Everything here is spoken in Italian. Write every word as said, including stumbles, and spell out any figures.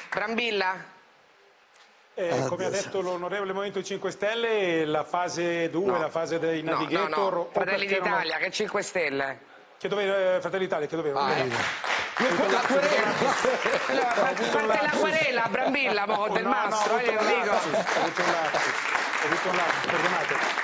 Brambilla? Eh, come ha detto l'onorevole Movimento cinque Stelle, la fase due, No. la fase dei No, navigator... no, no. Fratelli d'Italia, non... che cinque Stelle? Che dove, eh, Fratelli d'Italia, che doveva? Ah, eh. La querela! Parte la querela, Brambilla, mo, del no, mastro, no, ho eh, avuto lo un dico. lapsus, ho avuto un lapsus, ho avuto un lapsus, perdonate.